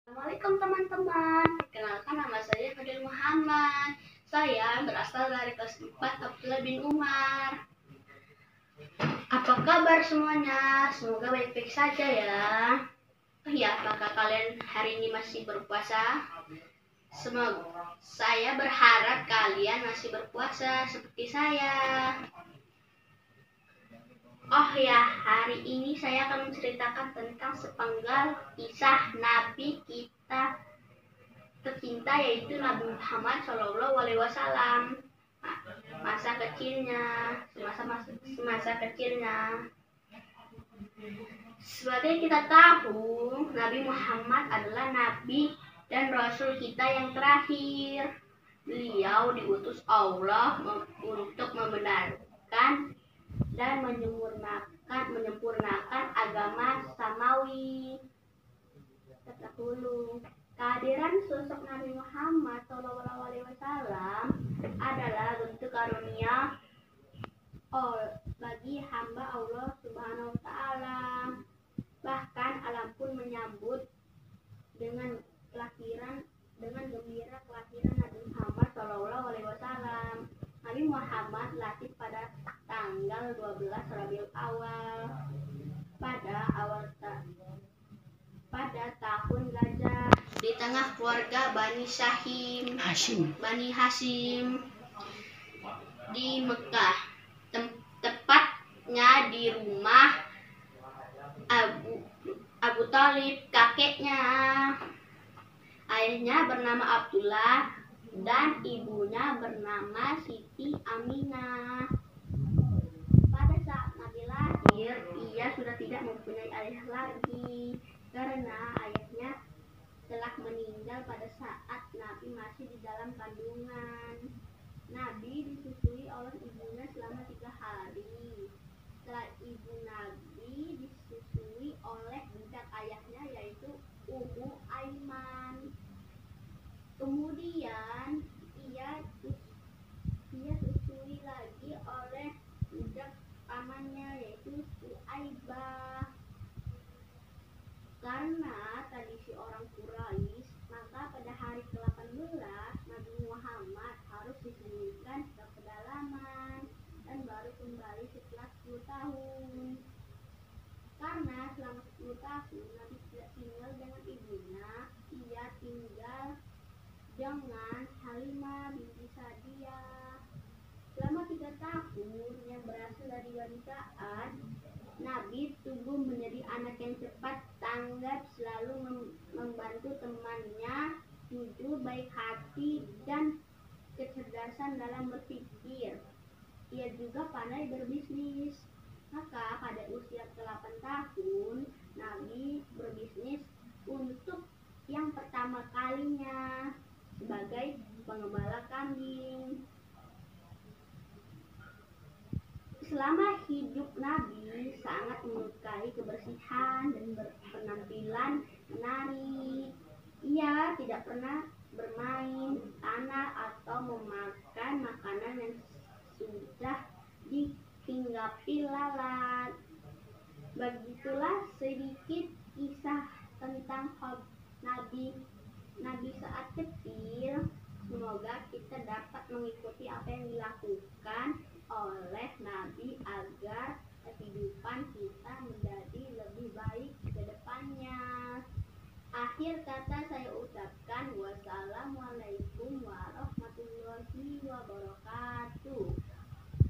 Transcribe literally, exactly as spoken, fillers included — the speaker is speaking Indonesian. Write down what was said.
Assalamualaikum teman-teman, perkenalkan nama saya Fadil Muhammad. Saya berasal dari kelas empat Abdullah bin Umar. Apa kabar semuanya? Semoga baik-baik saja ya. Oh ya, apakah kalian hari ini masih berpuasa? Semoga saya berharap kalian masih berpuasa seperti saya. Oh ya, hari ini saya akan menceritakan tentang sepenggal kisah Nabi kita tercinta, yaitu Nabi Muhammad Shallallahu Alaihi Wasallam. Masa kecilnya, semasa masa, semasa kecilnya. Seperti kita tahu, Nabi Muhammad adalah Nabi dan Rasul kita yang terakhir. Beliau diutus Allah untuk membenarkan dan menyempurnakan menyempurnakan agama samawi terdahulu. Kehadiran sosok Nabi Muhammad Shallallahu Alaihi Wasallam adalah bentuk karunia bagi hamba Allah Subhanahu Wa Taala. Bahkan alam pun menyambut dengan kelahiran dengan gembira kelahiran Nabi Muhammad Shallallahu Alaihi Wasallam. Nabi Muhammad lahir pada tanggal dua belas Rabiul Awal pada awal ta pada tahun gajah di tengah keluarga Bani Syahim Hashim. Bani Hashim di Mekah, Tem tepatnya di rumah Abu Abu Thalib, kakeknya. Ayahnya bernama Abdullah dan ibunya bernama Siti Aminah. Pada saat Nabi lahir, ia sudah tidak mempunyai ayah lagi karena ayahnya telah meninggal pada saat Nabi masih di dalam kandungan. Nabi disusui oleh ibunya selama tiga hari. Setelah ibu Nabi disusui oleh bujang ayahnya, yaitu Ummu Aiman. Kemudian ia ia disusui lagi oleh budak pamannya, yaitu Suaibah. Karena tradisi orang Quraisy, maka pada hari ke delapan belas Nabi Muhammad harus disembunyikan ke pedalaman dan baru kembali setelah sepuluh tahun. Karena selama sepuluh tahun Nabi tidak tinggal dengan ibunya, ia tinggal dengan Halimah binti Sa'diyah. Selama tiga tahun yang berasal dari wanitaan, Nabi tumbuh menjadi anak yang cepat tanggap, selalu mem membantu temannya, jujur, baik hati, dan kecerdasan dalam berpikir. Ia juga pandai berbisnis. Maka pada usia delapan tahun, Nabi berbisnis untuk yang pertama kalinya sebagai pengembala kambing. Selama hidup Nabi sangat menyukai kebersihan dan berpenampilan menarik. Ia tidak pernah bermain tanah atau memakan makanan yang sudah dihinggapi lalat. Begitulah sedikit kisah tentang Nabi Nabi saat kecil. Semoga kita dapat mengikuti apa yang dilakukan oleh Nabi agar kehidupan kita menjadi lebih baik ke depannya. Akhir kata saya ucapkan wassalamualaikum warahmatullahi wabarakatuh.